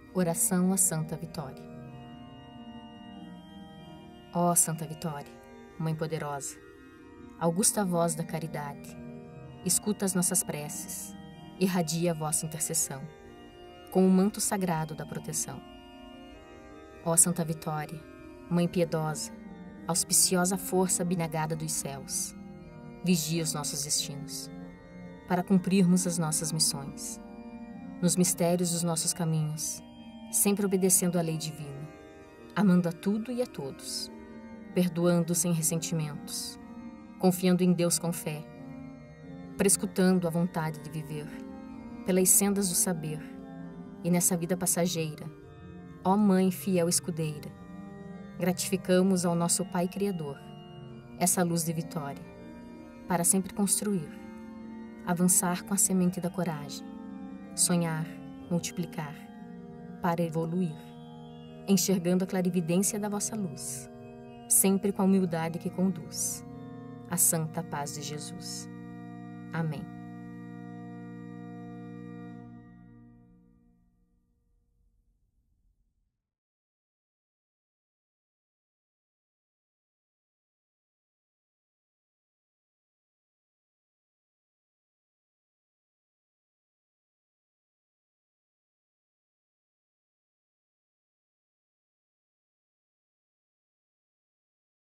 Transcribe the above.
Oração a Santa Vitória. Ó Santa Vitória, Mãe poderosa, augusta voz da caridade, escuta as nossas preces, irradia a vossa intercessão, com o manto sagrado da proteção. Ó Santa Vitória, Mãe piedosa, auspiciosa força abnegada dos céus, vigia os nossos destinos, para cumprirmos as nossas missões, nos mistérios dos nossos caminhos, sempre obedecendo à lei divina, amando a tudo e a todos, perdoando sem ressentimentos, confiando em Deus com fé, prescutando a vontade de viver, pelas sendas do saber, e nessa vida passageira, ó Mãe fiel escudeira, gratificamos ao nosso Pai Criador essa luz de vitória, para sempre construir, avançar com a semente da coragem, sonhar, multiplicar, para evoluir, enxergando a clarividência da vossa luz, sempre com a humildade que conduz à santa paz de Jesus. Amém.